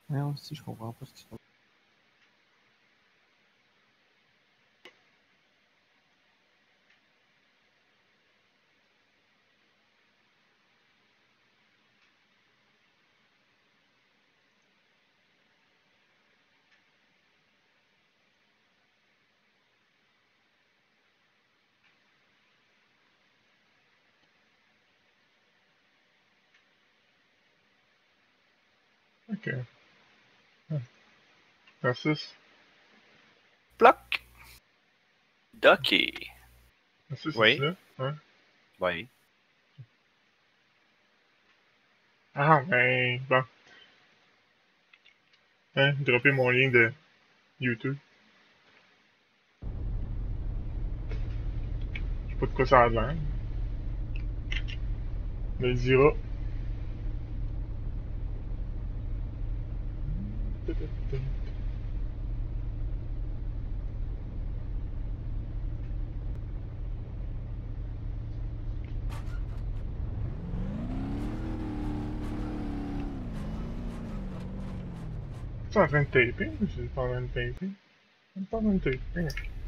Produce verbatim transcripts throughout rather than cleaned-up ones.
Non, aussi, je comprends pas ce qui se passe. Ok. Francis. Bloc. Ducky. Francis, Oui. c'est là? Ouais. Oui. Ah, ben, bon. Hein, dropper mon lien de YouTube. Je sais pas de quoi ça a l'air. Mais il dira. Tu es en train de taper? Je suis pas en train de taper. Je suis pas en train de taper.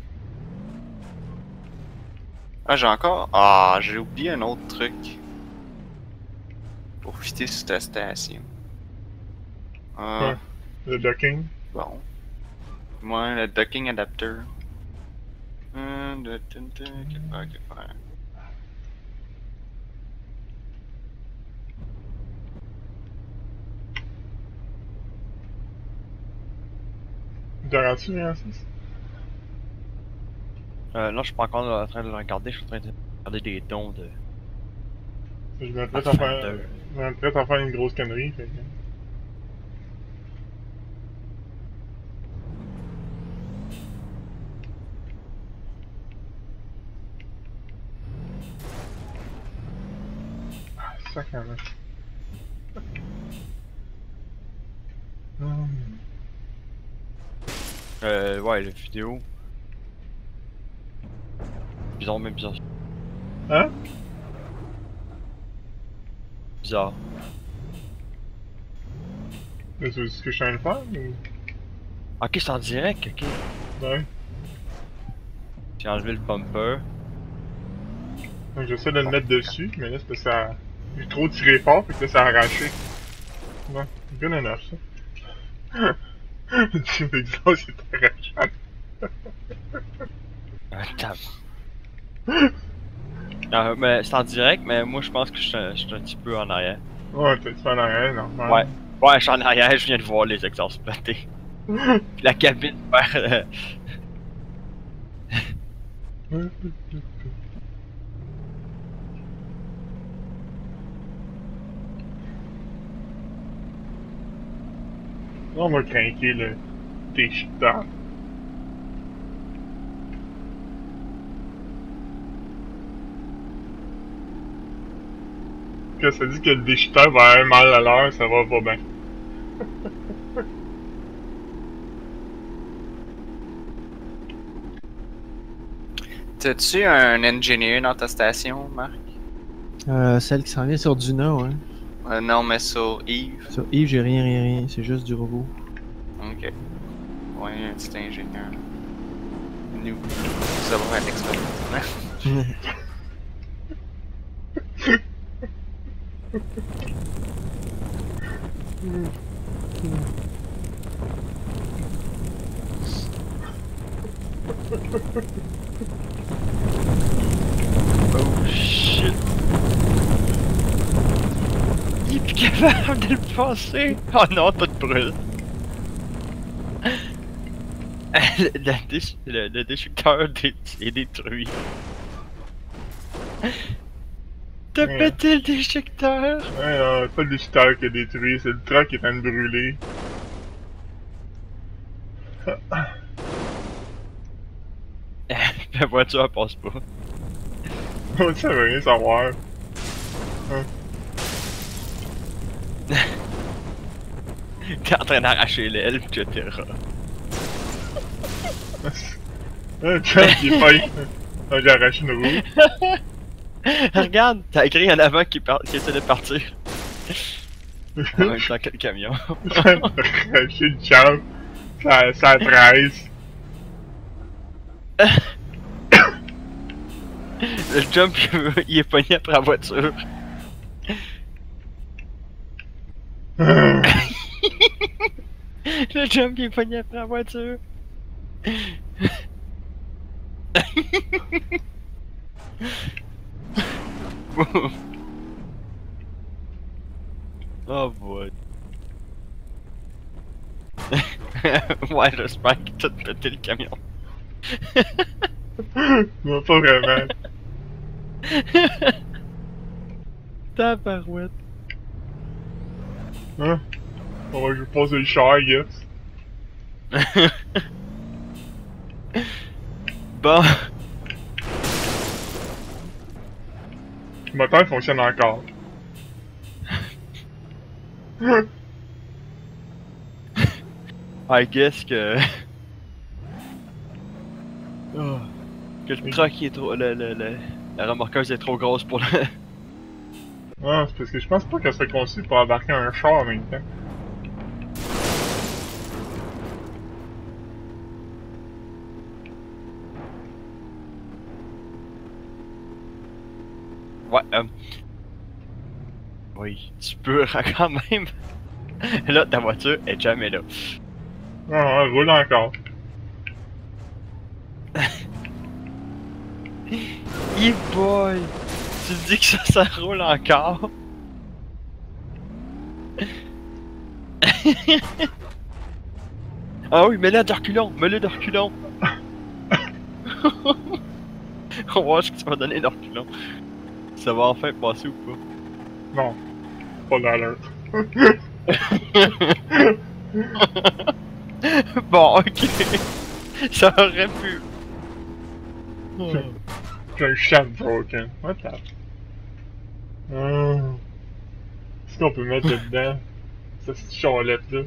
Ah, j'ai encore. Ah, j'ai oublié un autre truc. Pour fitter sur ta station. Ah, Ouais. Le docking. bon. Moi, le docking adapter. Hum, de, de, de, que faire, que faire. T'auras-tu, Francis? Euh, là, je suis pas encore en train de le regarder, je suis en train de regarder des dons de Je m'apprête à faire. Pathfinder. Je m'apprête à faire une grosse connerie, fait que. Ah, sacrément. Hum. Euh, ouais, la vidéo. Bizarre, mais bizarre. Hein? Bizarre. Mais c'est ce que je suis en train de faire? Ou... Ok, c'est en direct, ok. Ouais. J'ai enlevé le bumper. Donc j'essaie de le mettre dessus, mais là c'est parce que ça. J'ai trop tiré fort, fait que là ça a arraché. Ouais, good enough ça. Tu me dis ça, c'est arrachant. Ah, tab. Non, mais c'est en direct, mais moi je pense que je suis un, je suis un petit peu en arrière. Ouais, t'es en arrière, normal. Ouais. Ouais, je suis en arrière, je viens de voir les exhausts péter. Puis la cabine faire. Euh... On va craquer le déchiqueteur. Quand ça dit que le déchiqueteur va à un mal à l'heure, ça va pas bien. T'as-tu un engineer dans ta station, Marc? Euh, celle qui s'en vient sur Duna, ouais. Euh, non, mais sur Eve. Sur Eve, j'ai rien, rien, rien. C'est juste du robot. Ok. Ouais, un petit ingénieur. Nous, nous avons un expert. Oh shit. Il est plus capable de le passer. Oh non, tout brûle. le, le, déch le, le déchiqueteur dé est détruit. T'as Ouais. pété le déchiqueteur. Ouais, non, c'est pas le déchiqueteur qui est détruit, c'est le truck qui est en train de brûler. La voiture elle passe pas. Ça veut rien savoir. Hein. T'es en train d'arracher l'aile, et cetera. Un chum qui est failli. Ah, j'ai arraché une roue. Regarde, t'as écrit en avant qui, par qui essaie de partir. En même temps que le camion. Cracher le champ. Ça, ça treize. Le jump, il est pogné après la voiture. Le jump, il est pogné après la voiture. Oh boy. Ouais, j'espère qu'il t'a pété le camion. Non, pas vraiment. Tabarouette. Hein? On va juste passer le char, yes. Bon. Le moteur il fonctionne encore. I guess que... Oh. Que le truck est trop... Le, le, le... La remorqueuse est trop grosse pour le... Ah, c'est parce que je pense pas qu'elle soit conçue pour embarquer un char en même temps. Ouais, euh... Oui, tu peux quand même... Là, ta voiture est jamais là. Ah, elle roule encore. Hey boy! Tu me dis que ça, ça roule encore? Ah oui, mets-le de reculons! Mets-le de reculons! On va voir ce que ça va donner de reculons. Ça va enfin passer ou pas? Non. Pas d'alerte. Bon, ok. Ça aurait pu. Oh. J'ai un chat broken. What the... Hum. Qu'est-ce qu'on peut mettre dedans? Cette petite charlette-là.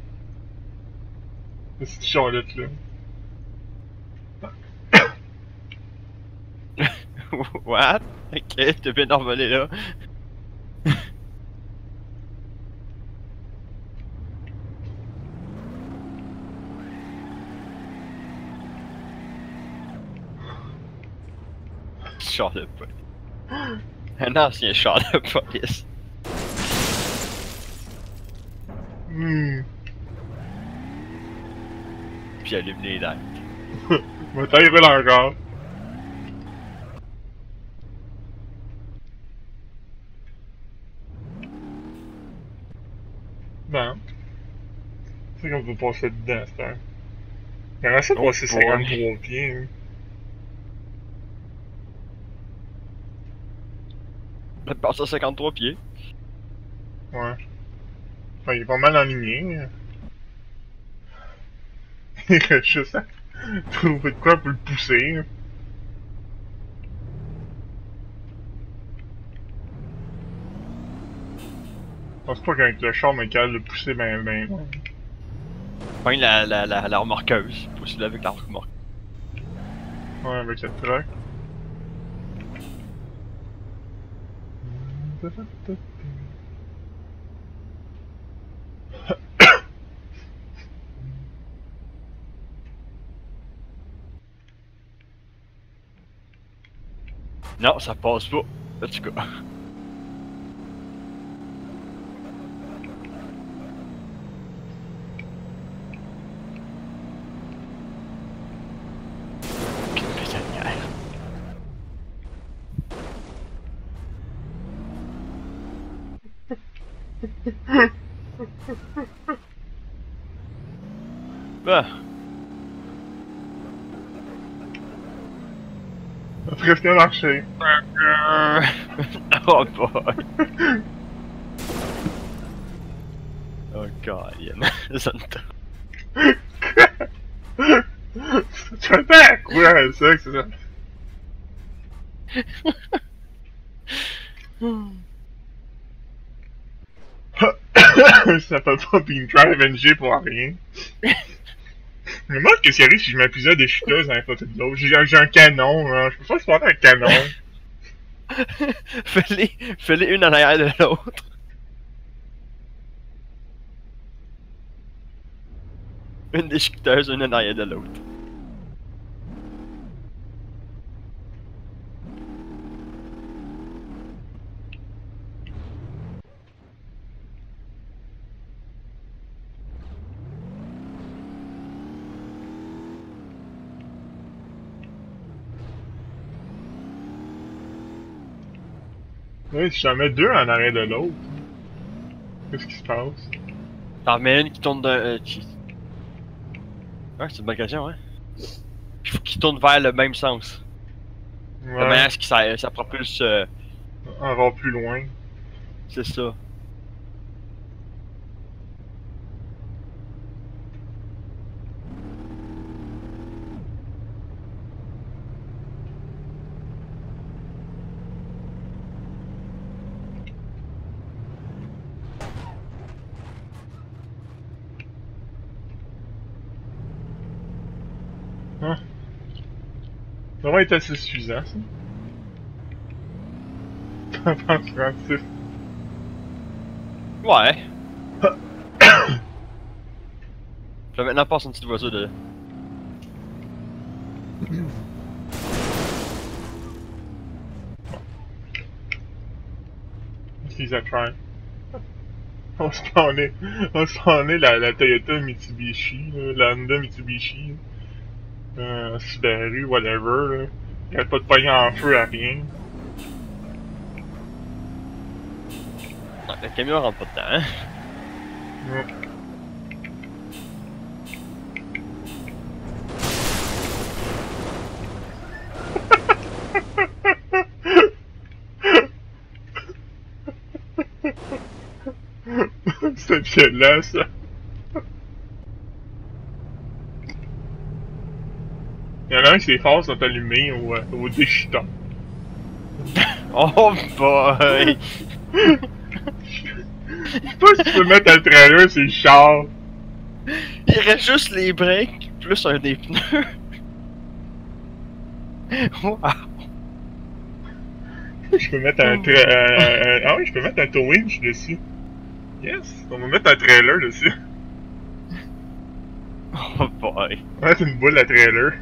Cette petite charlette-là. What? Ok, t'es bien envolé là. Char de police. Un ancien char de police. Hmm. Puis allume les lights. Ma taille roule encore. Bon. C'est qu'on peut passer dedans, c'est un. Il reste à Oh passer boy. cinquante-trois pieds. Hein. Elle passe à cinquante-trois pieds. Ouais. Enfin, il est pas mal aligné. Hein. Il reste juste à trouver de quoi pour le pousser. Hein. Je pense pas qu'avec le char, mais capable de le pousser ben ben. Ouais. Enfin, la, la, la, la remorqueuse. Pousse-le avec la remorqueuse. Ouais, avec le truck. Non, ça passe pas. En tout cas. Quelle bétonnière. Bah. Ça a presque marché. Oh boy. Oh god, Yann. Zanta. Tu attends à quoi ça que c'est ça? Ça fait pas Beam Drive N G pour rien. Mais moi, qu'est-ce qui arrive si je mets plusieurs des chuteuses dans les photos de l'autre? J'ai j'ai un canon, hein. Je peux pas spawner un canon. Fais-les fais-les une en arrière de l'autre. Une déchiqueteuse, une en arrière de l'autre. Oui, si j'en mets deux en arrière de l'autre, qu'est-ce qui se passe? T'en remets une qui tourne de. Euh, qui... Ouais, c'est une bonne question, hein. Il faut qu'il tourne vers le même sens. Ouais. De manière à ce que ça, ça propulse. Euh... Encore plus loin. C'est ça. Hein? Ça va être assez suffisant, ça. T'en penses, Francis? Ouais. Je vais maintenant passer une petite voiture de. He's a try. On se prendrait, on se prendrait la, la Toyota Mitsubishi, là, la Honda Mitsubishi, euh, Subaru, whatever, là. Il n'y a pas de pognon en feu à rien. Non, le camion rentre pas dedans, hein. Ouais. C'était violent, ça. Il y en a un qui ses phares sont allumés au, au déchitant. Oh boy! Je sais pas si tu peux mettre un trailer sur le char. Il reste juste les breaks, plus un des pneus. Wow! Je peux mettre un tra... euh, ah oui, je peux mettre un tow winch dessus. Yes! On va mettre un trailer dessus. Oh boy! Ouais, c'est une boule à trailer.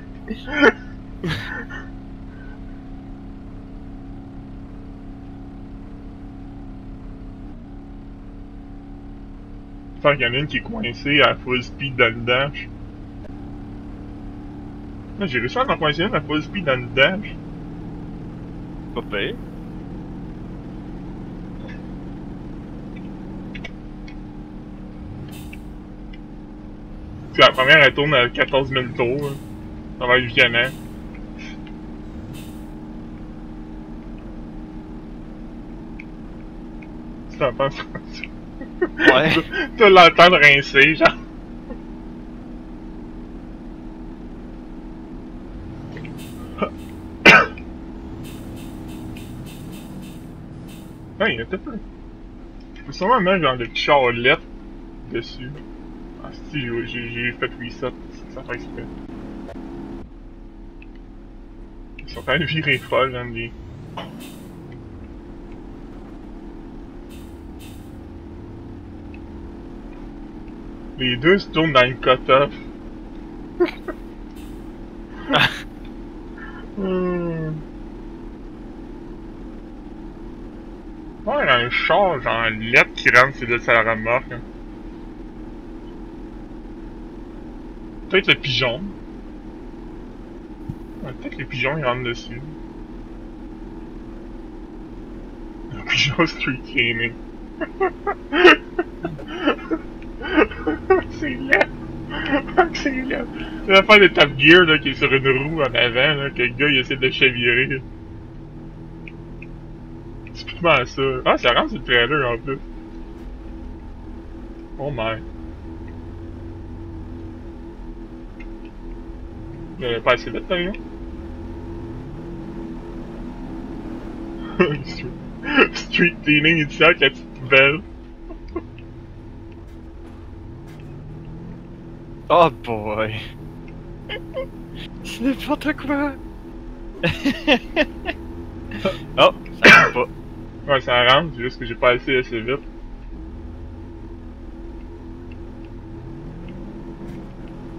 J'espère qu'il y en a une qui est coincée à full speed dans le dash. Ah, j'ai réussi à en coincer une à full speed dans le dash. Pas pire. Puis la première elle tourne à quatorze mille tours. Hein. Ça va être violent. Tu t'en penses? Ouais. Tu l'entends rincer, genre. Ah, il y a peut-être peu. Je peux sûrement mettre genre des petits charlettes dessus. Ah, si, j'ai fait reset, ça fait exprès. Ils sont quand même virés folles, hein, les. Les deux se tournent dans le cut-off. hmm. Ouais, il y a un char, genre lettre qui rentre sur le la remorque. Hein. Peut-être le pigeon. Ouais, peut-être les pigeons ils rentrent dessus. Le pigeon street gaming. C'est laid! C'est laid! C'est l'affaire de Top Gear là, qui est sur une roue en avant, là, que le gars il essaie de chavirer. C'est typiquement ça. Ah, ça rentre sur le trailer en plus. Oh my. Il n'y avait pas assez vite, par exemple. Street cleaning, il tient avec la petite poubelle. Oh boy! C'est n'importe quoi! Oh, ça rentre pas. Ouais, ça rentre, c'est juste que j'ai pas assez assez vite.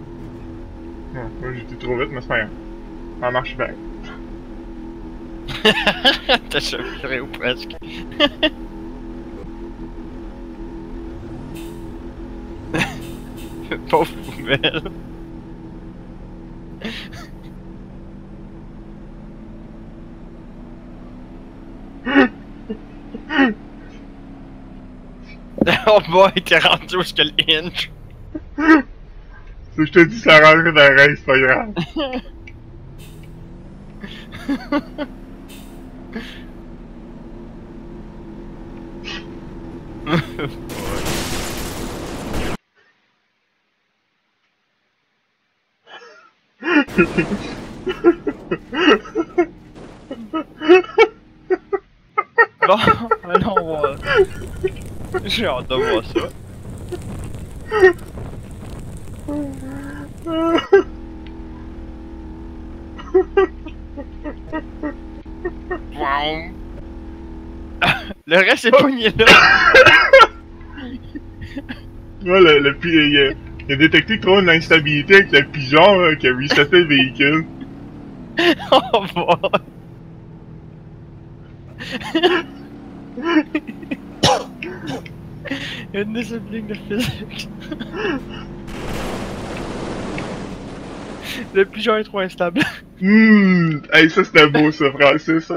Non, moi j'étais trop vite, mais c'est pas grave. Ça marche bien. T'as chauffé ou presque. Pauvre poubelle. Oh boy, t'es rendu où est-ce que le hinge? Si je te dis ça rentre dans la race, c'est pas grave. Bon, allons voir. J'ai hâte de voir ça. Wow. Le reste est pogné là. Moi, le, le, pi- il, a, il a détecté trop une instabilité avec le pigeon là, qui a reseté le véhicule. Oh boy. Une discipline de physique. Le pigeon est trop instable. Hum, hey, ça c'était beau ça, Francis. Ça,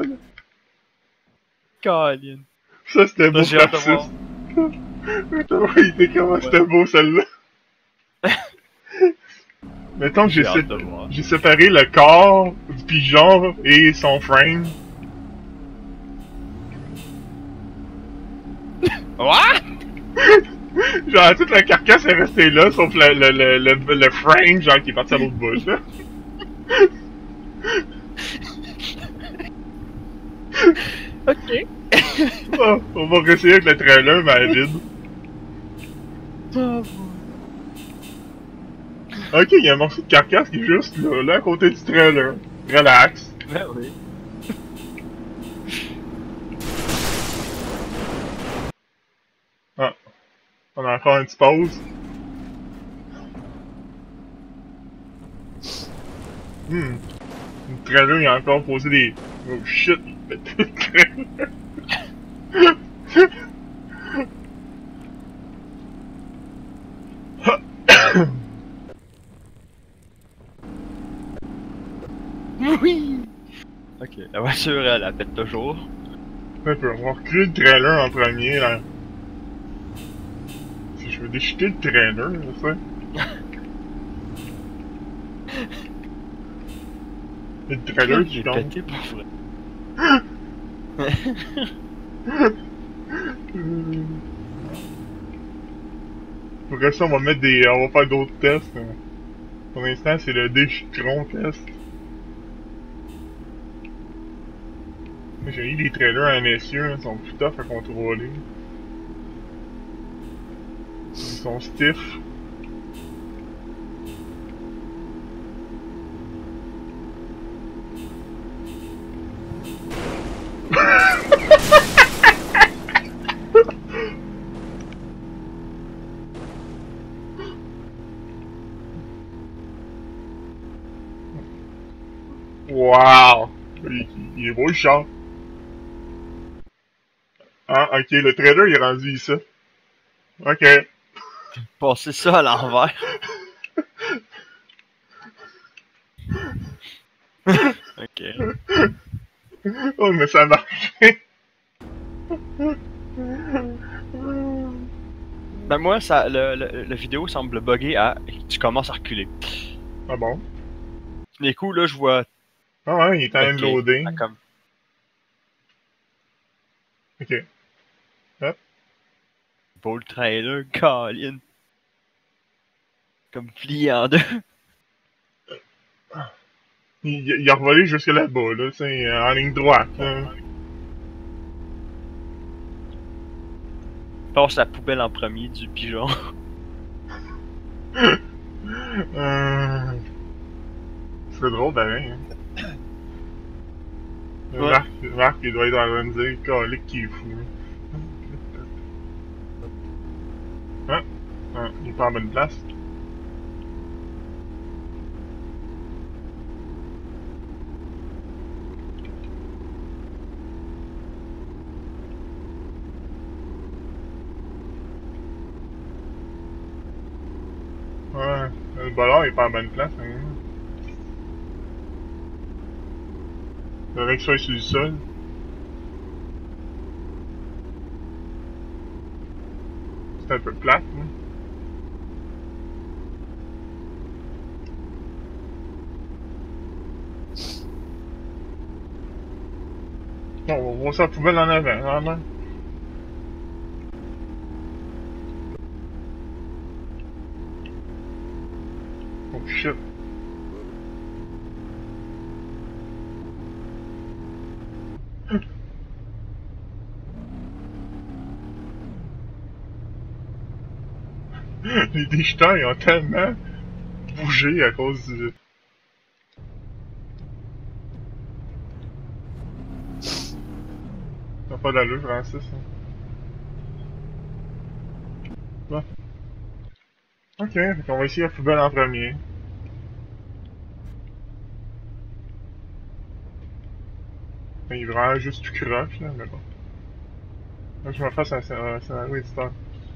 Colin. ça c'était beau, J'ai hâte de Francis. voir. Il était comment c'était beau celle-là. Mettons que j'ai J'ai sé- hâte de voir. j'ai séparé le corps du pigeon et son frame. What? Genre, toute la carcasse est restée là, sauf le, le, le, le, le frame, genre, qui est parti à l'autre bout, là. Ok. Oh, on va réessayer avec le trailer, mais elle est vide. Oh boy. Ok, il y a un morceau de carcasse qui est juste là, là, à côté du trailer. Relax. Ben oui. Ah. On a encore une petite pause. Hmm. Le trailer, il a encore posé des... Oh shit, il pète le trailer. Oui. Ok, la voiture, elle, elle pète toujours. Un peu, on va reculer le trailer en premier, là. Si je veux déchiqueter le trailer, là, ça. Le trailer qui J'ai tombe. pété pour vrai. Pour ça, on va mettre des... On va faire d'autres tests. Pour l'instant, c'est le déchicron test. J'ai eu des trailers en essieu, ils sont plus tough à contrôler. Ils sont stiff. Wow! Il, il est beau le char. Ah, ok, le trailer il est rendu ici. Ok. Passer ça à l'envers. Ok. Oh, mais ça a marché. Ben moi, ça, le, le, le vidéo semble bugger à... Tu commences à reculer. Ah bon? D'un coup, là, je vois... Ah ouais, il est en train de Ok, loader. ah, comme... Ok. Hop. Beau le trailer, Colin. Comme plié en deux. Il, il a revolé jusque là-bas, là, tu sais, en ligne droite. Là. Passe la poubelle en premier du pigeon. euh... C'est drôle, pareil. Hein. Ouais. Marc, Marc, il doit être en train de dire, calique qui est fou. Ah, ah, il est pas en bonne place. Ouais, le ballon est pas en bonne place. Hein. Faudrait que ça soit sur le sol. C'est un peu plate, hein. Bon, on va voir ça à la poubelle en avant, vraiment. Oh shit. Les déchets, ils ont tellement bougé à cause du... T'as pas d'allure, Francis. Hein. Bon. Ok, fait qu'on va essayer la poubelle en premier. Il est vraiment juste tout croche, là, mais bon. Là, je me fasse un scénario éditeur.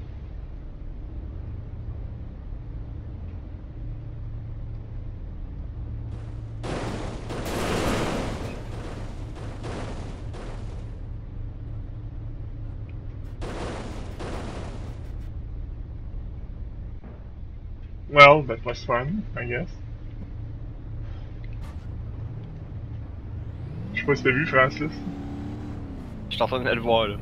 Well, that was fun, I guess. Je sais pas si t'as vu, Francis. Je suis en train de le voir là.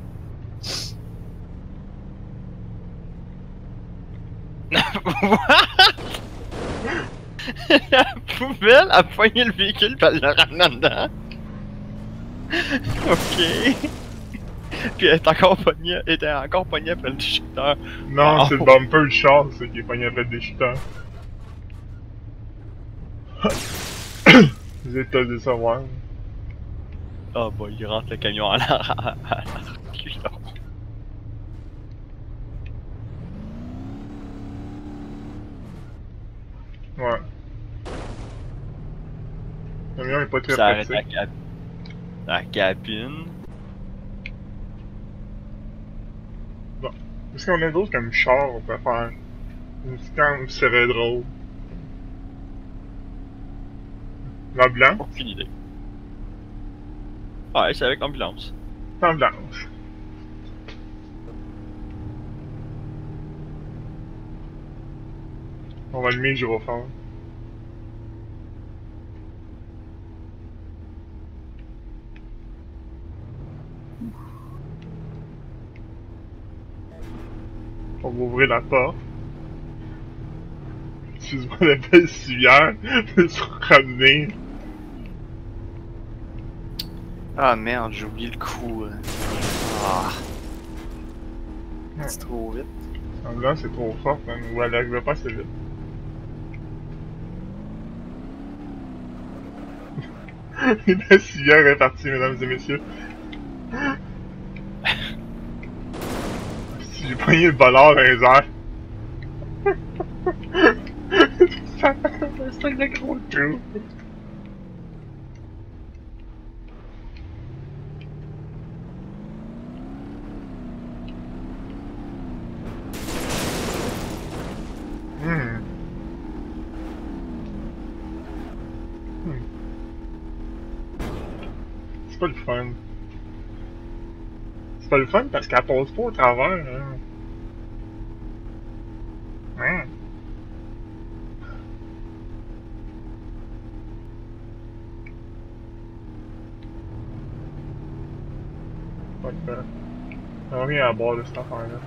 La poubelle a poigné le véhicule pis elle l'a ramené dedans. Ok. Puis elle est encore pognée, elle était encore pognée après le déchiqueteur. Non, Oh. c'est le bumper du char, ça, qui est pogné après le déchiqueteur. Vous êtes de savoir. Oh bah il rentre le camion à la... à la... Ouais. Le camion est pas très Ça arrête pratique. la, cap... la cabine. Bon. Est-ce qu'on a d'autres comme char, on peut faire une scan, ça serait drôle. La blanche? Aucune idée. Ouais, c'est avec l'ambulance. La blanche. On va allumer le gyrophare. On va ouvrir la porte. Excuse-moi, la belle civière de se ramener. Ah merde, j'ai oublié le coup. euh. Ah. C'est trop vite. L'ambulance c'est trop forte, man. Ou elle arrive pas assez vite. La civière est partie, mesdames et messieurs. Si j'ai pogné le ballard dans les airs. Ça c'est un gros trou. Hmm. Hmm. C'est pas le fun. C'est pas le fun parce qu'elle passe pas au travers. Hein. Hein. Pas de fun. On a rien à boire de cette affaire-là.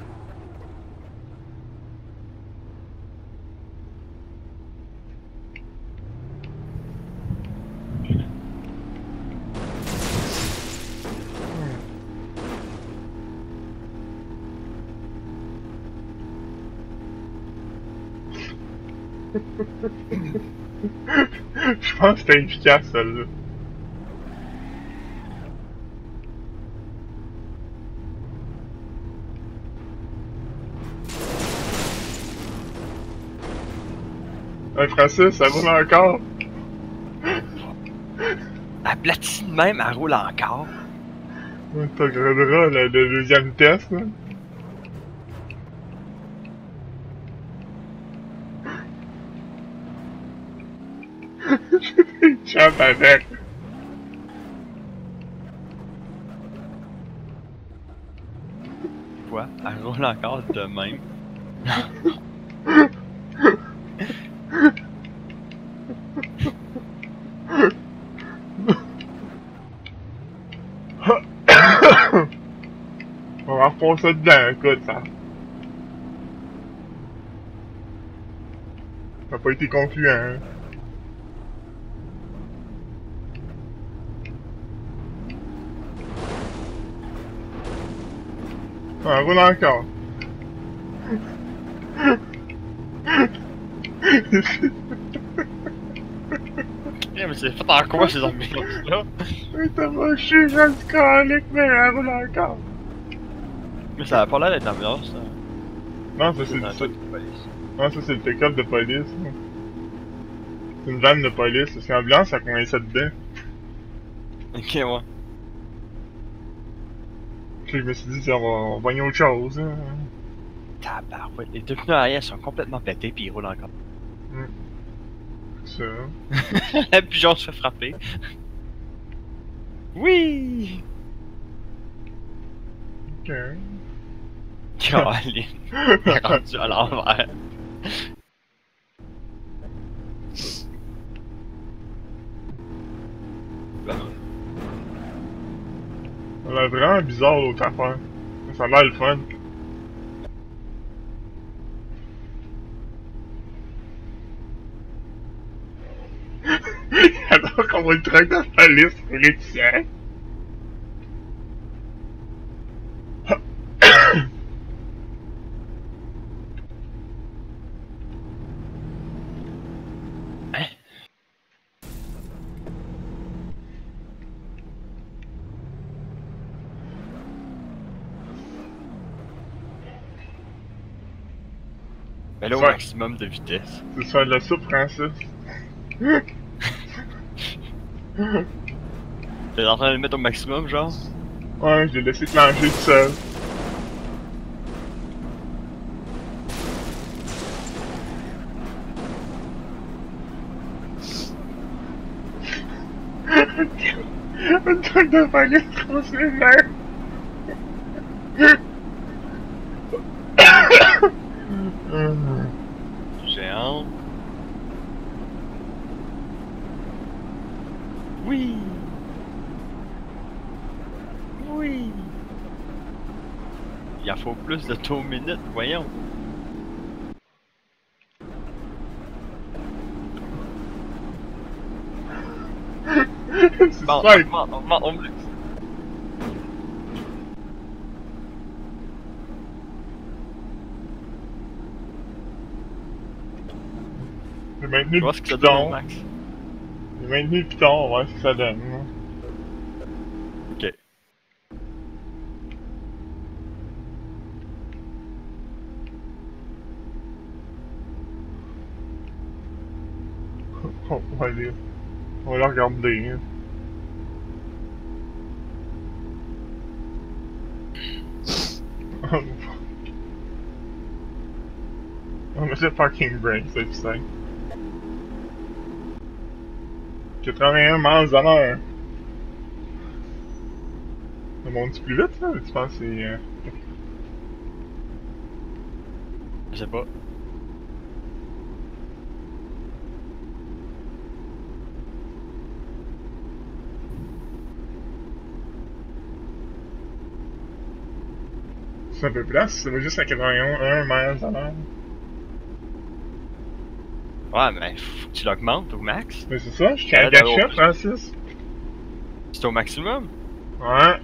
Je pense que c'était efficace, celle-là. Hey Francis, ça roule encore? La platine même, elle roule encore. T'as regardera le, le deuxième test, là. Chante avec. Quoi? Elle roule encore de même. On va reprendre ça dedans, écoute, ça. Ça n'a pas été concluant, hein. Ah, roule encore. Yeah, mais c'est fait en quoi ces ambulances-là? Mais t'as moché, j'ai le colique, mais elle roule encore. Mais ça a pas l'air d'être une ambulance, ça. Non, ça c'est C'est du un ça. truc de police. Non, ça c'est le pick-up de police. là. C'est une vanne de police. C'est une ambulance, ça coince ça dedans. Ok, ouais. Puis je me suis dit, tiens, on va, on va pogner autre chose. Hein. Tabarouette. Les deux pneus arrière sont complètement pétés pis ils roulent encore. Ça. Le pigeon se fait frapper. Oui! Ok. Caroline. Elle est rendue à l'envers. Ben, Ça a l'air vraiment bizarre l'autre affaire. Ça a l'air le fun. Alors qu'on voit le truc de police, c'est les tiens. hein? Ben là, au Ouais. maximum de vitesse. C'est ça de la soupe, Francis. T'es en train de le mettre au maximum, genre? Ouais, je l'ai laissé plancher tout seul. Un truc de police trop sévère. Géant. Oui! Oui! Il en faut plus de tours minutes, voyons. C'est Bon, ça, augmente, augmente, augmente. j'ai maintenu Tu le vois ce que ça donne au piton. max? J'ai maintenu le piton, on va voir ce que ça donne. hein. Ok. On va aller. On va le regarder. hein. On met le parking brake, c'est plus simple. quatre-vingt-un miles à l'heure. Ça monte plus vite, ça? Tu penses que c'est... Euh... Je sais pas. C'est un peu place, ça va juste à quatre-vingt-un miles à l'heure. Ouais, mais faut que tu l'augmentes au max. Mais c'est ça, je tiens à Ouais, d'abord. gâchette, Francis. C'est au maximum. Ouais.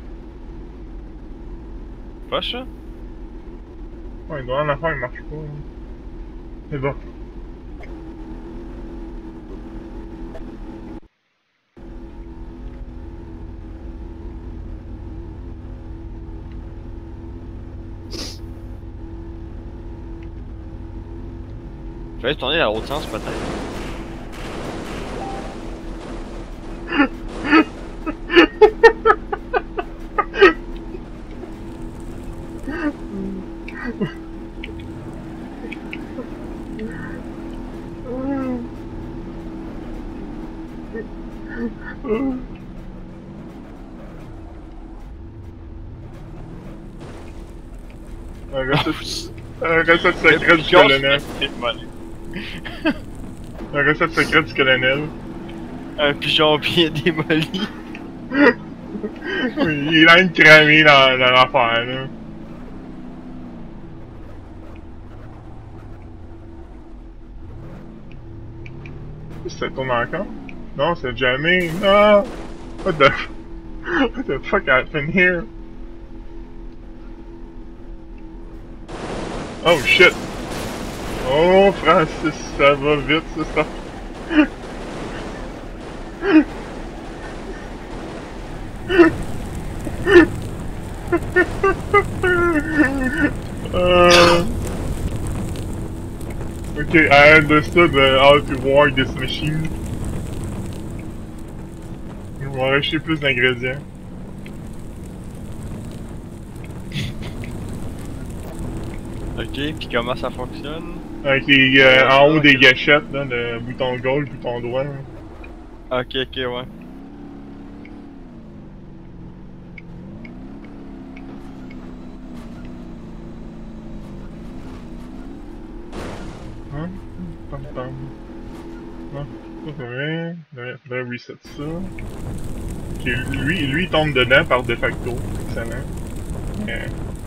Pas ça? Ouais, il doit en affaire, il marche pas. hein. C'est bon. Fallait tourner dans l'autre sens peut-être. Un recette, un recette secrète du colonel. Un recette secrète du colonel. Un pigeon bien démoli. Il est là une cramée dans, dans l'affaire, là. Ça tourne encore? Non, c'est jamais. Non! What the... What the fuck happened here? Oh shit! Oh Francis, ça va vite, ça, ça. uh, okay, I understood uh, how to work this machine. Je vais acheter plus d'ingrédients. Ok, puis comment ça fonctionne? Avec les, euh, en haut des gâchettes, là, le bouton gauche, le bouton droit. Là. Ok, ok, ouais. Hein? Pam pam. Non, ça c'est vrai. Faudrait reset ça. Ok, lui, lui il tombe dedans par de facto. Excellent. Yeah.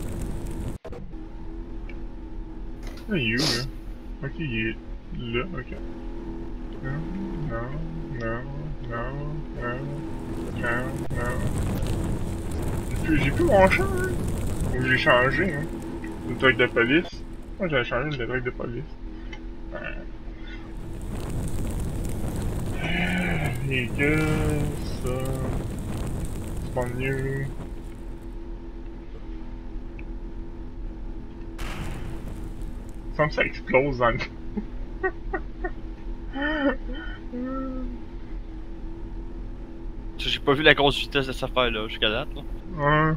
Ah, il est où, là? Ok, il est là, ok. Non, non, non, non, non, non, non. J'ai plus, j'ai plus mon chat, hein? Ou j'ai changé, hein? Une truc de police. Moi, j'avais changé une truc de police. Euh... Les gars, ça... C'est pas mieux. Il semble que ça explose dans le... J'ai pas vu la grosse vitesse de cette affaire-là jusqu'à date, là. Ouais.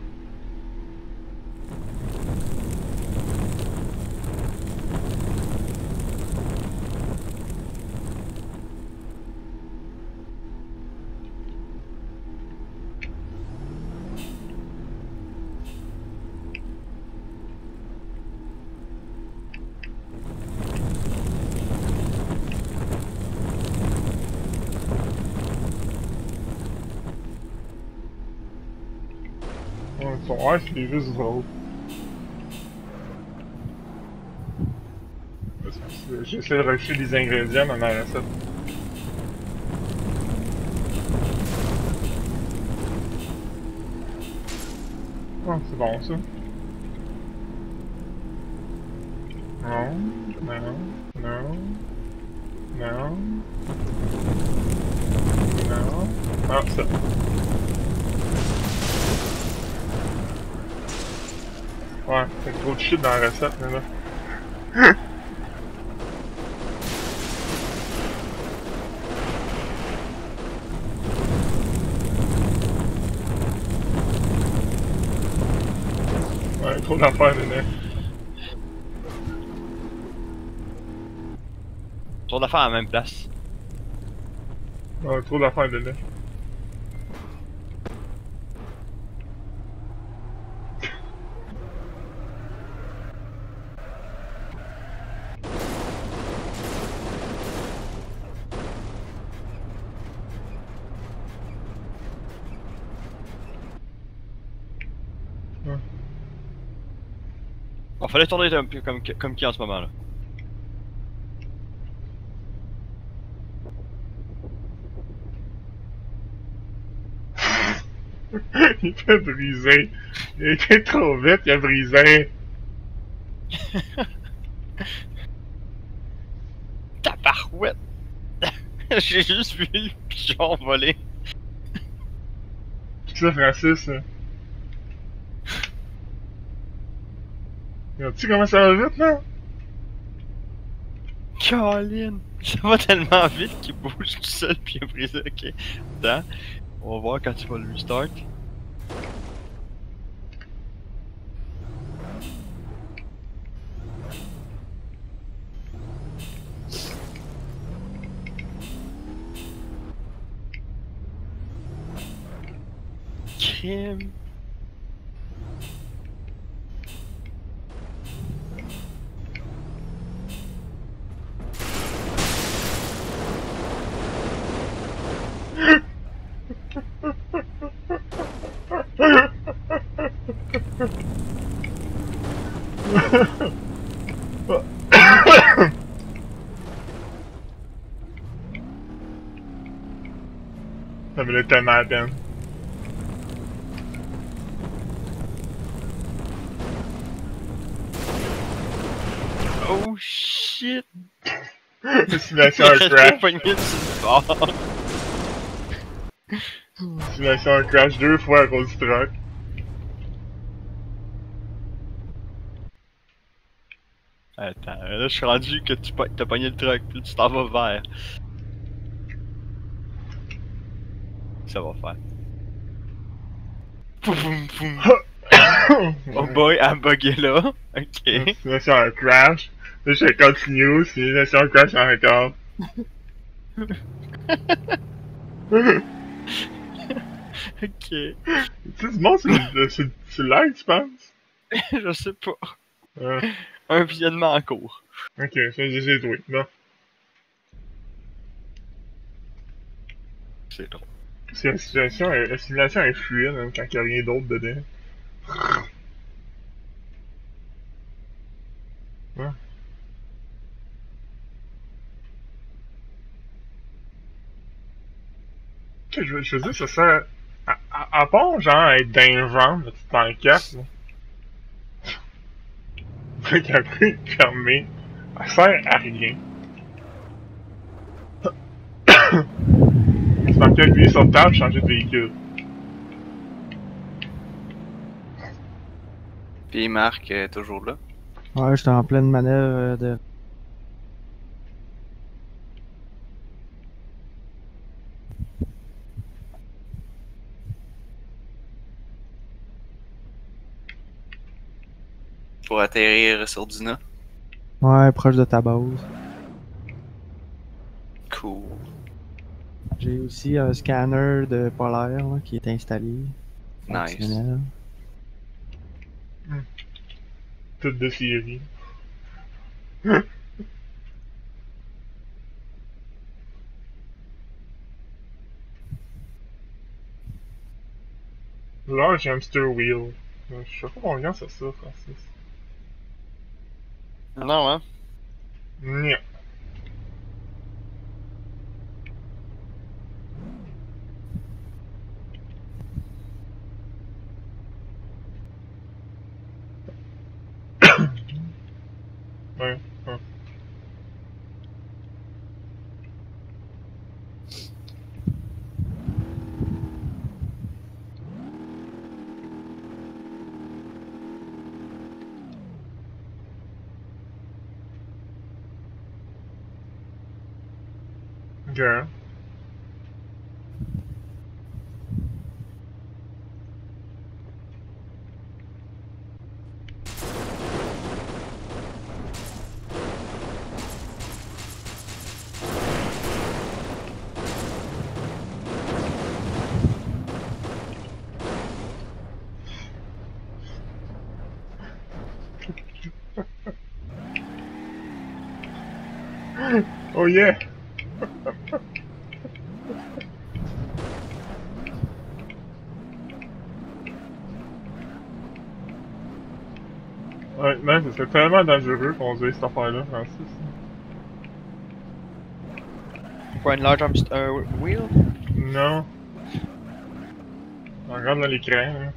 Ouais, c'est juste drôle. J'essaie de rejeter des ingrédients dans la recette. Oh, c'est bon ça. Non, non, non, non, non. Ah, ça. Ouais, c'est trop de shit dans la recette, mais là. Ouais, trop d'affaires dedans. Trop d'affaires à la même place. Ouais, trop d'affaires dedans. Bon, fallait tourner un peu comme, comme qui en ce moment là. Il fait briser. Il était trop vite, il a brisé. Tabarouette! J'ai juste vu le pigeon voler. C'est ça, Francis. Regarde-tu comment ça va vite, là? Colin! Ça va tellement vite qu'il bouge tout seul puis il a brisé. Ok. Attends. On va voir quand tu vas le restart. crime. Ça me l'a tellement à peine. Oh shit! Simulation un crash. Pogné sur le bord. Simulation un crash deux fois à cause du truck. Attends, là je suis rendu que tu po- t'as pogné le truck, puis tu t'en vas vers. Ça va faire. Poum poum poum. Oh boy, elle bugué là. Ok. Simulation un crash. Là je continue, simulation un crash encore. Ok. Tu du monde sur le sur, sur le live, tu penses? Je sais pas. Euh, Un visionnement en cours. ok, ça j'ai joué. Bon. C'est drôle. Si la simulation est, la simulation est fluide hein, quand il n'y a rien d'autre dedans. Ouais. Ok, je, veux- je veux dire, ça sert. À, à, à part, genre, être dans un vent, là, tu t'en capes, là. Fait qu'après, fermé, ça sert à rien. Tu marques appuyer sur table, changer de véhicule. Puis Marc est toujours là. Ouais, j'étais en pleine manœuvre euh, de. Pour atterrir sur Duna. Ouais, proche de ta base. Cool. J'ai aussi un scanner de polaire là, qui est installé. Nice. Fonctionnel. Toutes de série. Large hamster wheel. Euh, Je sais pas combien c'est ça, Francis. Non, hein? Nya. Ouais, ouais. Ok. Oh yeah! Ouais, man, ce serait tellement dangereux conduire cette affaire-là, Francis. Quoi, une large hamster euh, wheel? Non. On regarde dans l'écran, hein.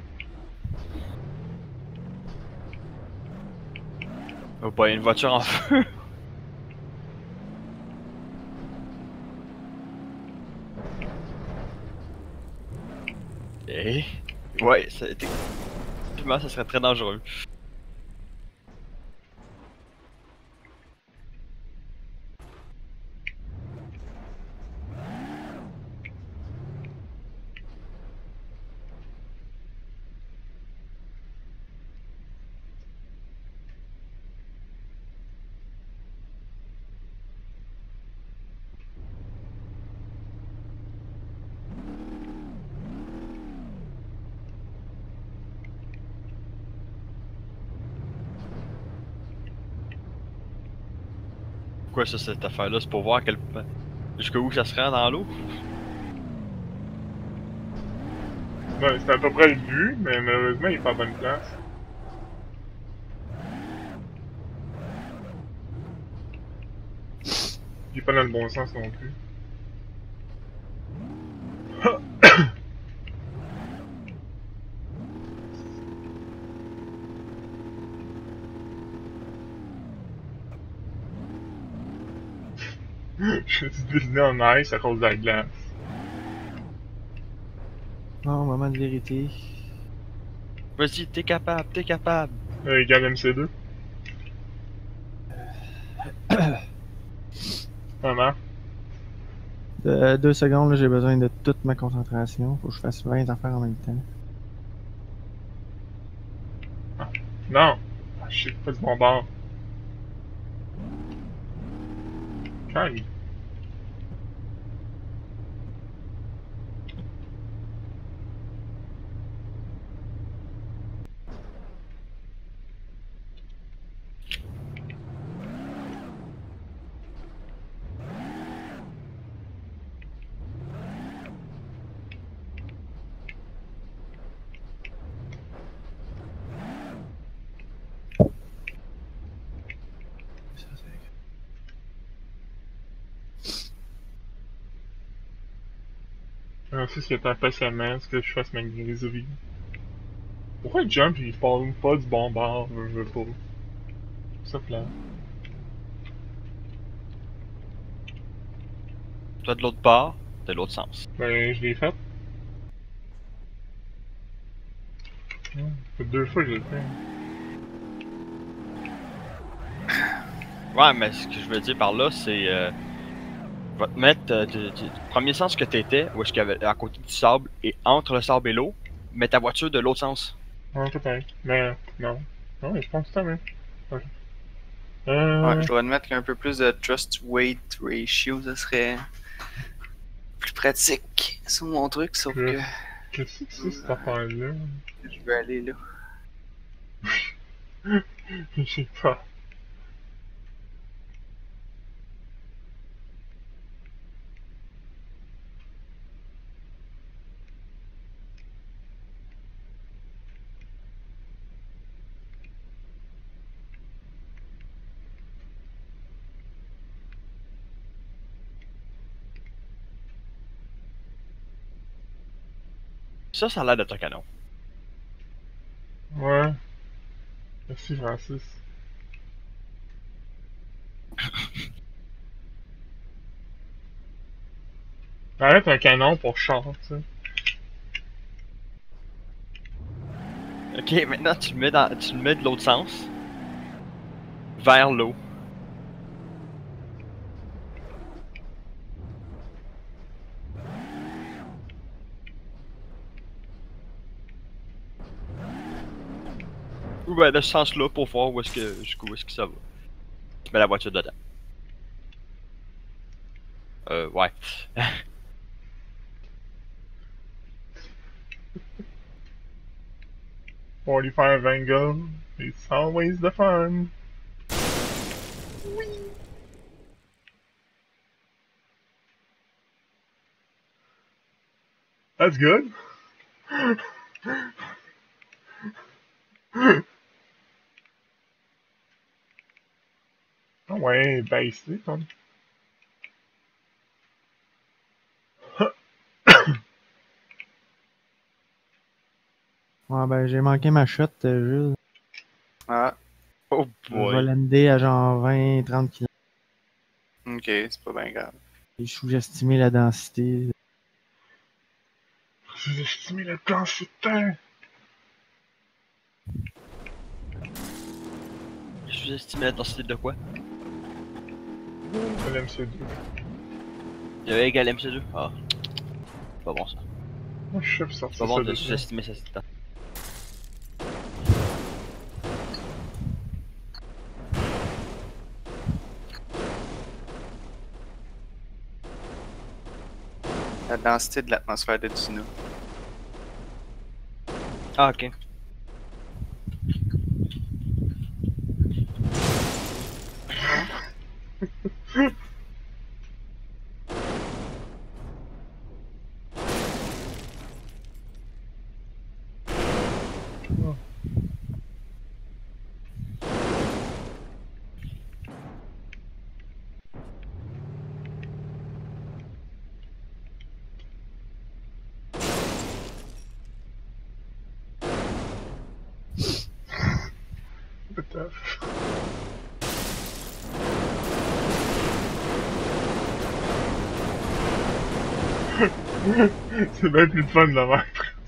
Oh boy, une voiture en feu. Eh? Ouais, ça, effectivement, ça serait très dangereux. quoi ça, cette affaire-là? C'est pour voir quel... jusqu'où ça se rend dans l'eau? Ouais, c'est à peu près le but, mais malheureusement, il est pas à bonne place. Il est pas dans le bon sens non plus. Je me suis décidé en ice à cause de la glace. Non, moment de vérité. Vas-y, t'es capable, t'es capable. Euh, égal M C deux. Maman. De deux secondes, là, j'ai besoin de toute ma concentration. Faut que je fasse vingt affaires en même temps. Non! Ah, shit, pas du bon bord. Calme. Ensuite, ce qui attend patiemment, c'est que je fasse ma grisouille. Pourquoi le jump il parle pas du bon bord? Je veux pas. Ça plaît. Toi de l'autre part, de l'autre sens. Ben, je l'ai fait. Ouais, ça fait deux fois que je l'ai fait. Ouais, mais ce que je veux dire par là, c'est... Euh, va te mettre euh, du, du- du premier sens que t'étais, où est-ce qu'il y avait à côté du sable, et entre le sable et l'eau, mets ta voiture de l'autre sens. Ouais, peut-être. Mais, non. Non, je pense que c'est même. Ok. Ouais, Euh... je dois admettre qu'un peu plus de trust weight ratio, ça serait plus pratique sur mon truc, sauf Je- que Qu'est-ce que c'est cette affaire-là? je vais aller là. Je sais pas. Ça, ça a l'air d'être un canon. Ouais. Merci, Francis. Arrête un canon pour char, tu sais. Ok, maintenant tu le mets, dans, tu le mets de l'autre sens. Vers l'eau. Ou ben de ce sens-là pour voir où est-ce que, jusqu'où est-ce que ça va. Tu mets la voiture dedans. Euh, ouais. forty-five angle. It's always the fun. That's good. Ah ouais, baissé, comme. Ouais, ben, j'ai manqué ma shot, euh, juste. Ah, Oh Je vais boy. lander à genre vingt trente kilomètres. ok, c'est pas bien grave. J'ai sous-estimé la densité. J'ai estimé le densité. Je sous-estimé la densité de quoi? C'est l'M C deux. Il y avait égal M C deux? Ah. C'est pas bon ça. Moi, je sais pas sortir C'est pas bon ça de de là. sous-estimer sa distance. La densité de l'atmosphère de Dino. Ah, ok. tough. C'est bien plus de fun de même.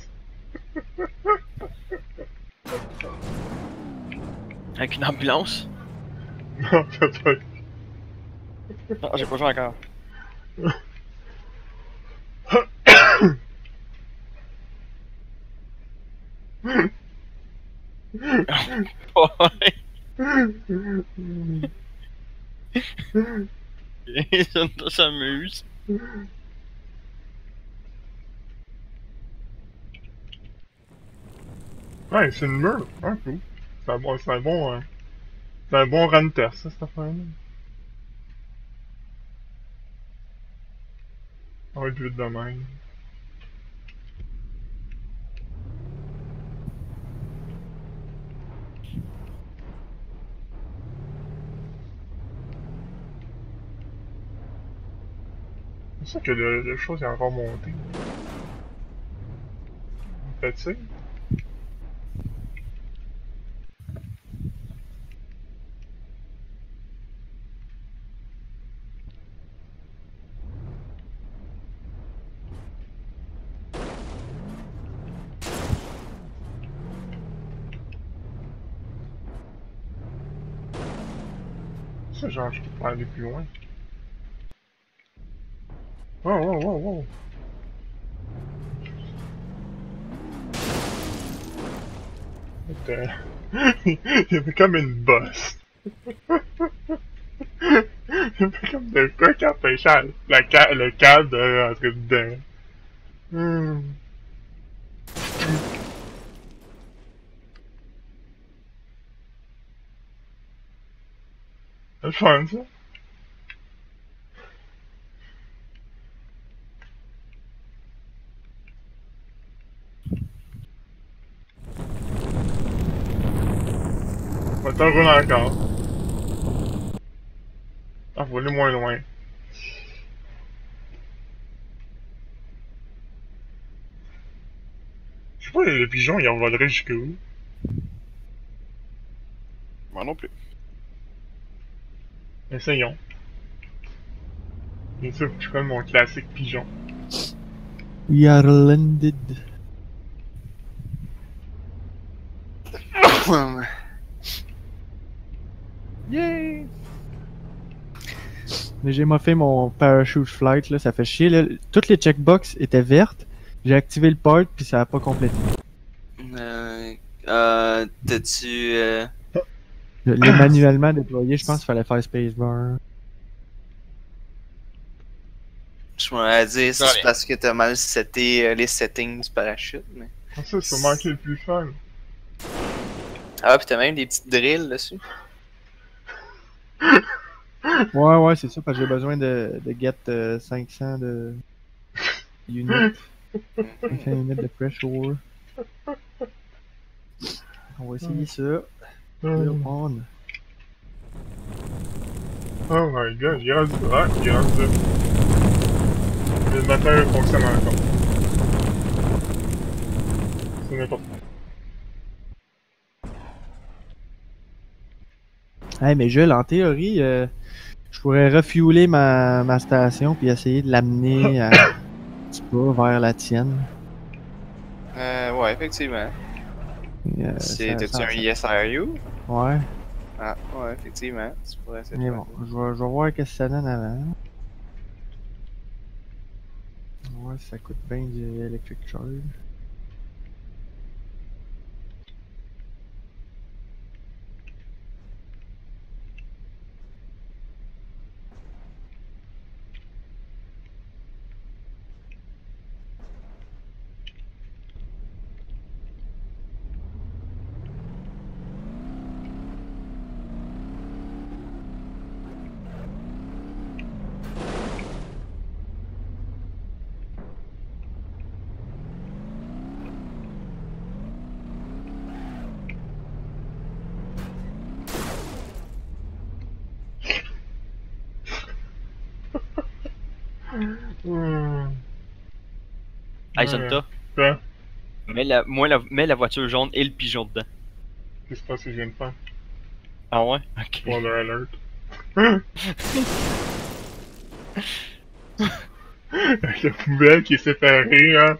Avec une ambulance? Non, peut-être. Non, j'ai pas joué encore. Ouais. Ça s'amuse. Ouais, c'est une mur. Hein, cool. C'est un bon, c'est un bon, euh, c'est un bon runter, ça, cette affaire-là. On va être vite de même. C'est sûr que le, le chose est encore monté. Fait ça. Ça, genre, je peux pas aller plus loin. Oh, oh, oh, oh. Putain. Il y avait comme une bosse. Il y avait comme de quoi qui empêchait la ca le câble de rentrer dedans. Hmm. C'est le fun, ça. On va t'en rouler encore. Ah, faut aller moins loin. Je sais pas, les pigeons, ils envoleraient jusqu'où? Moi non plus. Essayons. Bien sûr, je fais mon classique pigeon. We are landed. Yay! Mais j'ai fait mon parachute flight, là, ça fait chier. Là. Toutes les checkbox étaient vertes. J'ai activé le port, puis ça a pas complété. Euh. Euh. T'as-tu. Euh... Je l'ai manuellement déployé, je pense qu'il fallait faire spacebar. Je m'aurais dit, Ça c'est vient. parce que t'as mal seté euh, les settings du parachute, mais. Ah, ça, ça manquait le plus fun. Ah, pis t'as même des petites drills dessus. Ouais, ouais, c'est ça, parce que j'ai besoin de, de get euh, cinq cents de units. cinq cents units de pressure. On va essayer ça. Hmm. On. Oh my god, il reste ah, il reste deux. Le moteur fonctionne encore. C'est n'importe quoi. Hey, mais Jules, en théorie, euh, je pourrais refueler ma, ma station puis essayer de l'amener à, un petit peu vers la tienne. Euh, ouais, effectivement. Et, euh, C'est. ça- T'as-tu ça- un E S R U? Ouais, Ah, ouais, effectivement. Tu pourrais essayer de mais faire bon, ça. je vais, je vais voir qu'est-ce que ça donne avant. Ouais, ça coûte bien du electric charge. Hmm. Hey, Zonta, Quoi? mets la, moi, la, mets la voiture jaune et le pigeon dedans. Qu'est-ce qui se passe que je viens de faire? Ah ouais? Ok. Spoiler alert. Avec la poubelle qui est séparée, hein.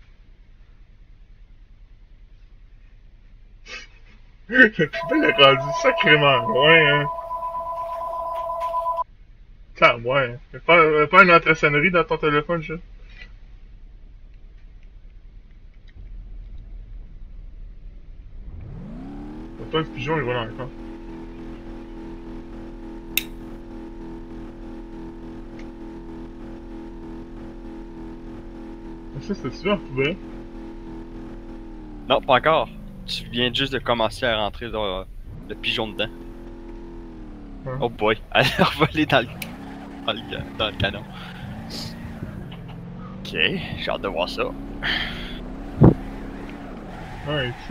La poubelle est rendue sacrément loin, hein. Ça, ouais. Y'a pas, y'a pas une autre sonnerie dans ton téléphone, je. Y'a pas de pigeon, il vole encore. Ça, c'était-tu en poubelle? Non, pas encore. Tu viens juste de commencer à rentrer dans, euh, le pigeon dedans. Ouais. Oh boy, elle a revolé dans le, dans le, dans le canon. Ok, j'ai hâte de voir ça. Ouais, ça.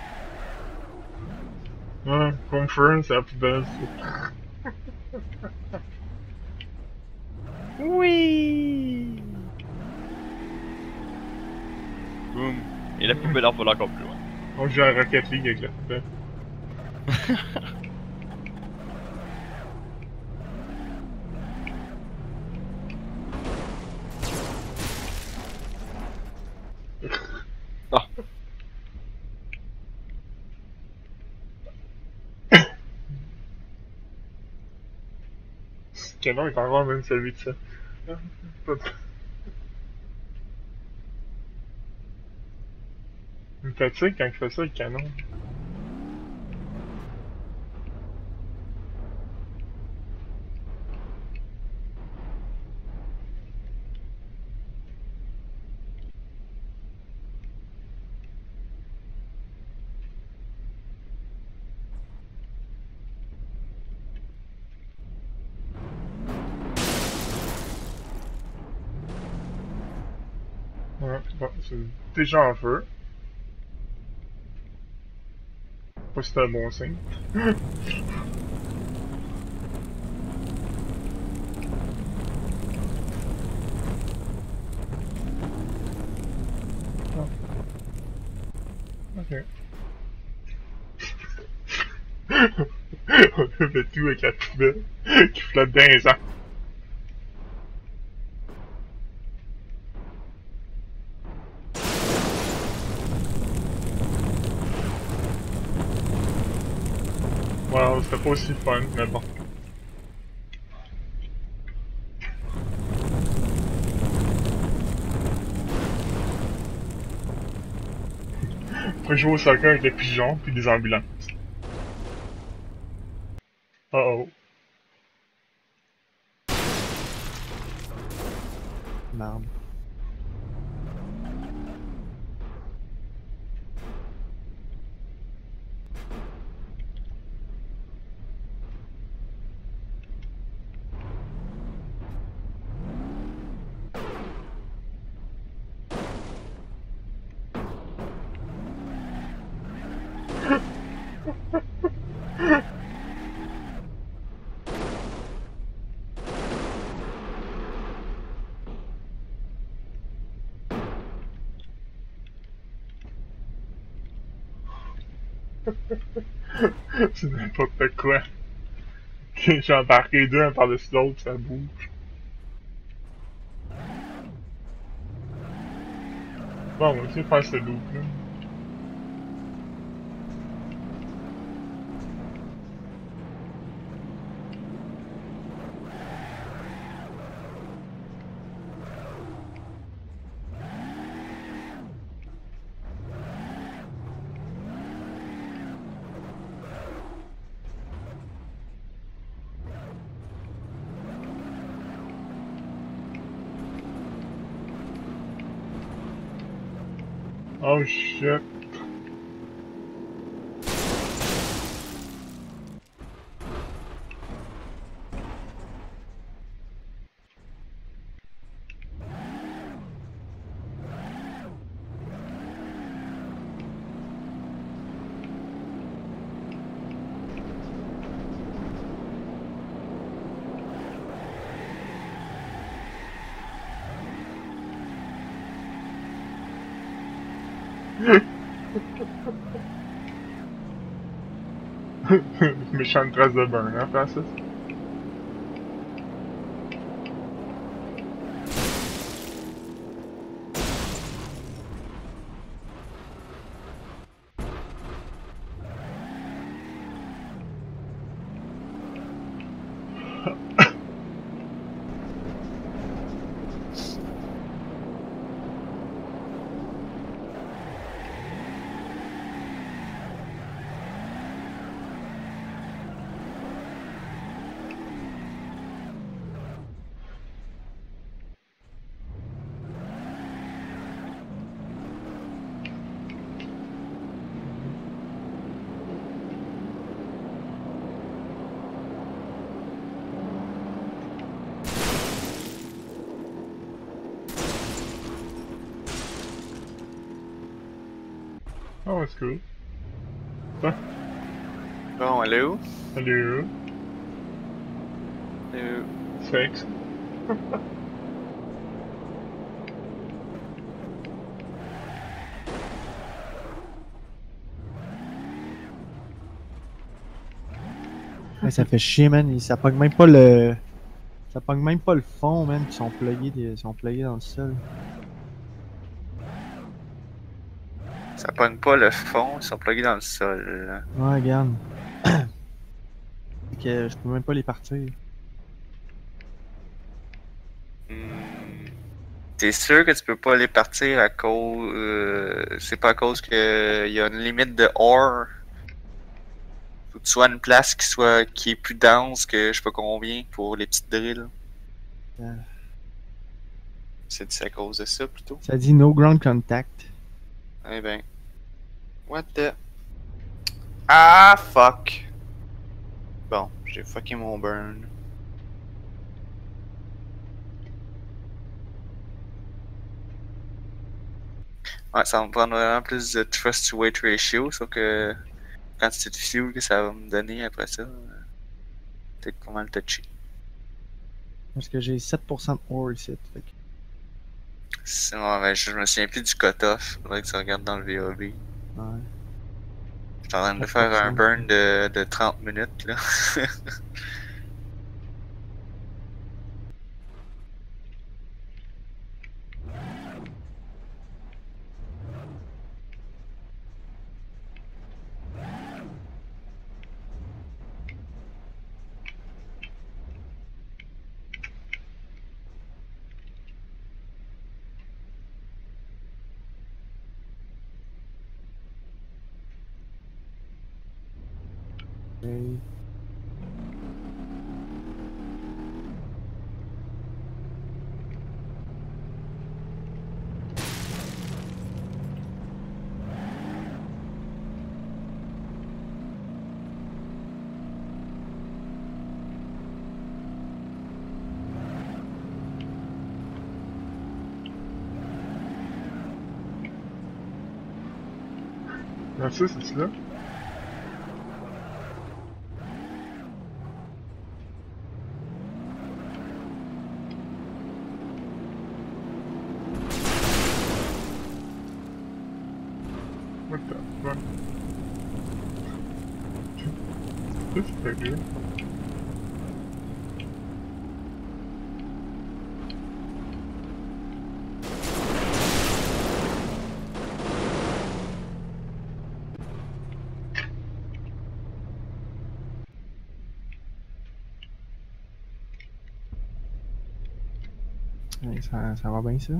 Ouais, confirm, c'est la poubelle, ça. Oui! Boum. Et la poubelle en vole encore plus loin. On joue à Rocket League avec la poubelle. Ah. Ce canon est encore même celui de ça. Il me fatigue quand il fait ça, le canon. Ouais, bon, c'est déjà en feu. Pas si c'est un bon signe. Ah. Ok. On fait tout avec la poubelle qui flotte dans les airs. Wow, c'était pas aussi fun, mais bon. Faut jouer au soccer avec des pigeons puis des ambulances. Oh oh. Merde. C'est n'importe quoi. J'ai embarqué deux un par-dessus l'autre, ça bouge. Bon, on va essayer de faire ce loop là. Oh shit. Méchante trace de burn, hein, Francis? Oh, that's cool. Hein? Bon, elle est où? Salut. Euh, Sexe. Ouais, ça fait chier, man. Il- Ça pogne même pas le. Ça pogne même pas le fond, man. Ils sont plugués, des... ils sont plugués dans le sol. ça pogne pas le fond, ils sont plugués dans le sol. Ouais, regarde. Fait que je peux même pas les partir. Hmm. T'es sûr que tu peux pas les partir à cause. Euh, c'est pas à cause que y a une limite de ore? Faut que tu sois à une place qui soit qui est plus dense que je sais pas combien pour les petites drills. Euh, C'est à cause de ça plutôt? Ça dit no ground contact. Eh ben. What the. Ah fuck! Bon, j'ai fucké mon burn. Ouais, ça va me prendre vraiment plus de trust to weight ratio, sauf que quantité de fuel que ça va me donner après ça, euh, peut-être pas mal touché. Parce que j'ai sept pour cent de ore ici. Fait que... Sinon, ben, je, je me souviens plus du cutoff. Faudrait que tu regardes dans le V O B. Ouais. Je suis en train de quatre faire pour cent. un burn de, de trente minutes là. Okay. Francis, c'est-tu là? What the fuck? Qu'est-ce que c'est que Ouais, ça, ça va bien ça?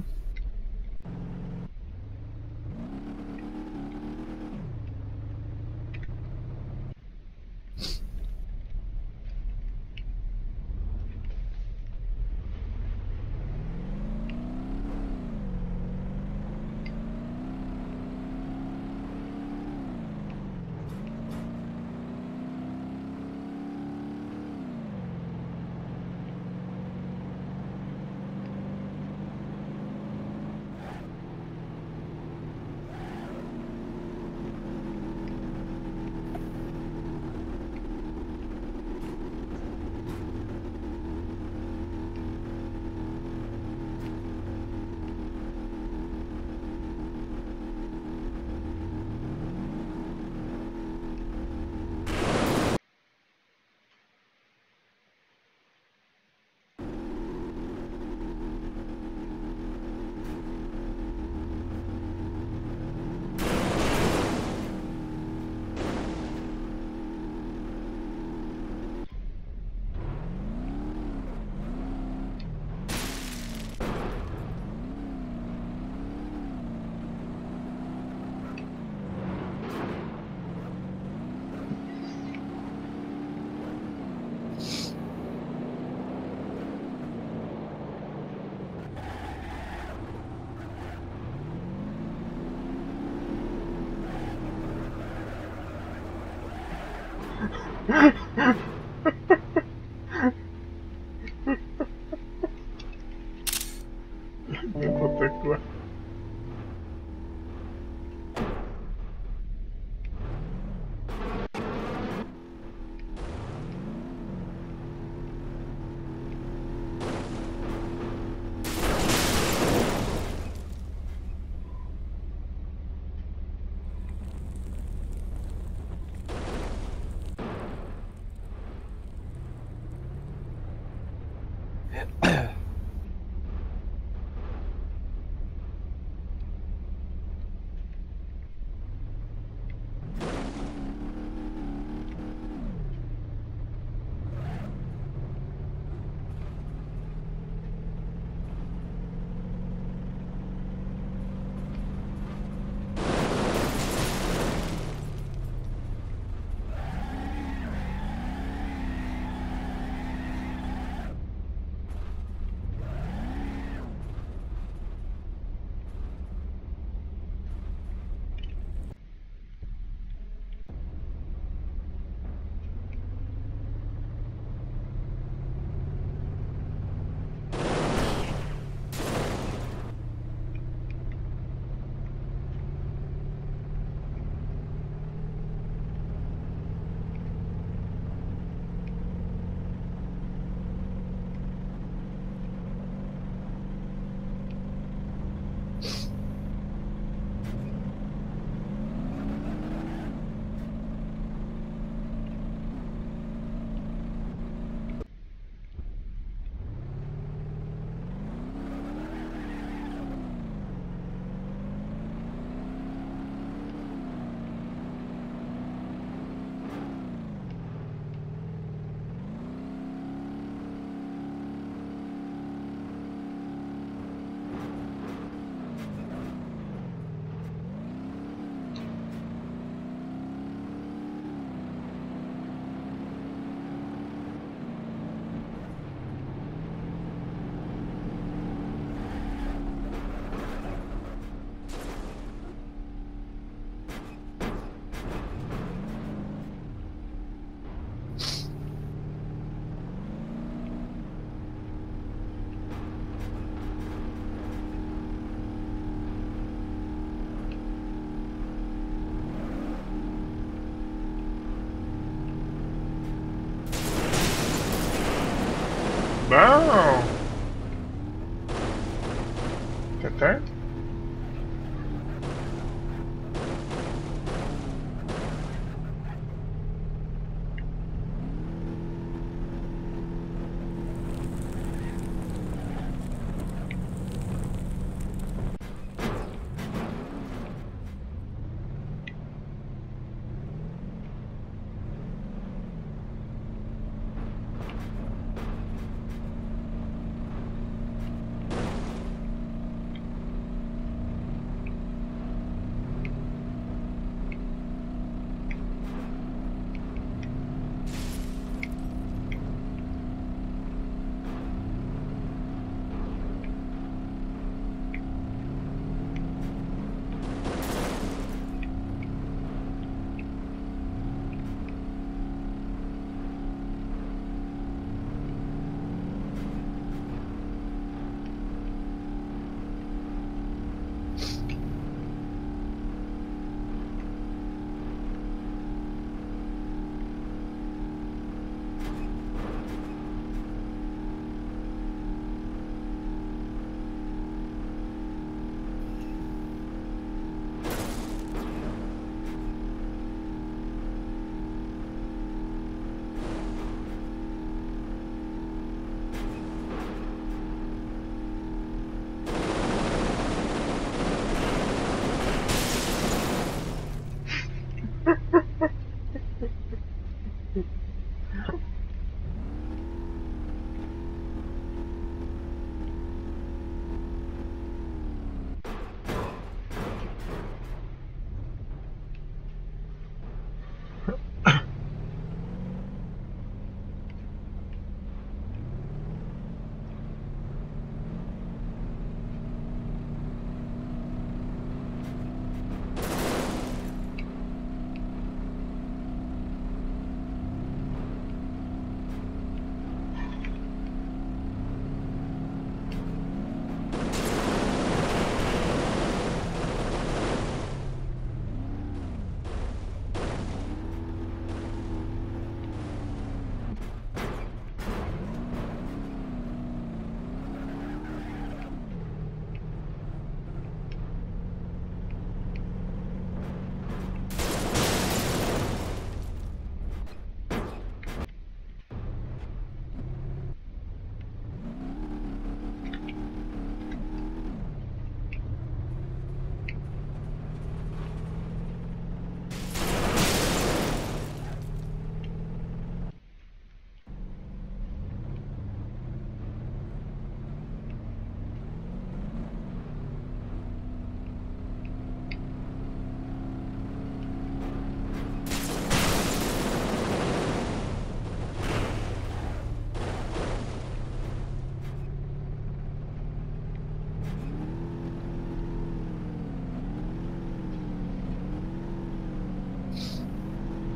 N'importe quoi. Bon! T'attends?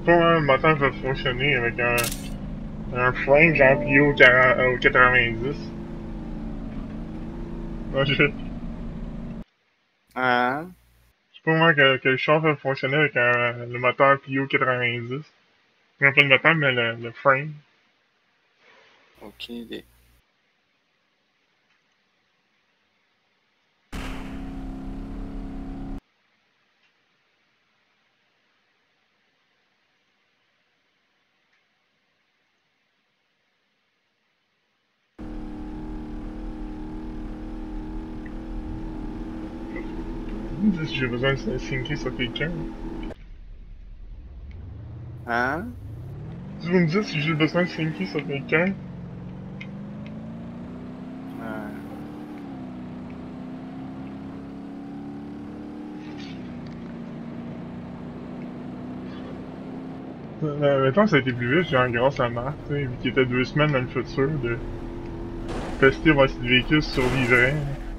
pas comment le moteur va fonctionner avec un, un frame genre plié au, quarante, au quatre-vingt-dix. Non, je sais Hein? pas comment que, que le char va fonctionner avec un, le moteur plié au quatre-vingt-dix. Non, pas le moteur, mais le, le frame. Aucune idée. Si j'ai besoin de syncer sur quelqu'un. Hein? Tu veux me dire si j'ai besoin de syncer sur quelqu'un? Ouais. Euh, mettons, ça a été plus vite, genre grâce à Marc, tu sais, vu qu'il était deux semaines dans le futur, de tester voir si le véhicule survivrait.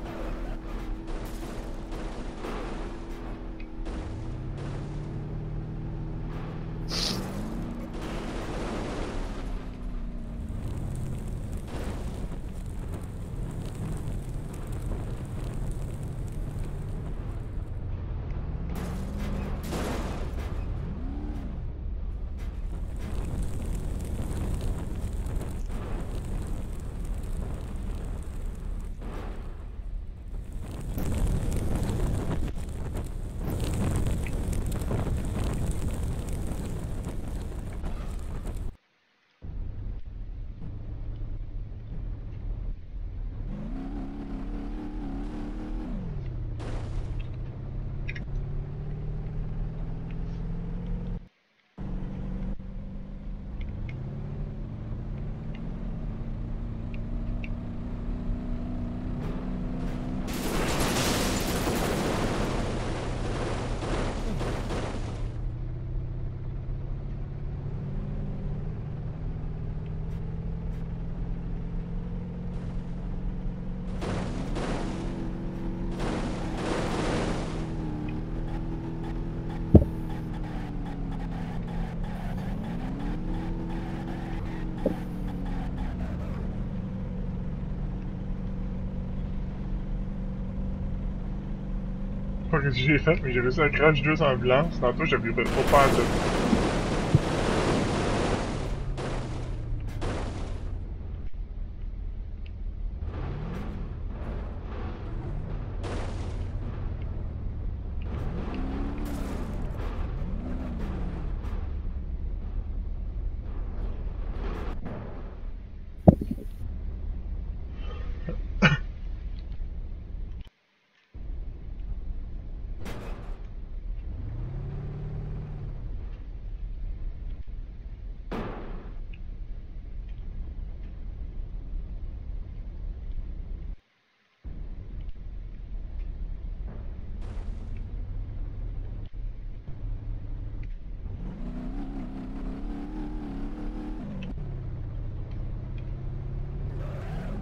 Pas que j'ai fait, mais j'ai réussi à crash deux ambulances. Tantôt, j'avais pas trop peur de.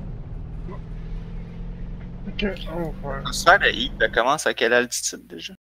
Ok, on va voir. Ça, le heat, ça commence à quelle altitude déjà?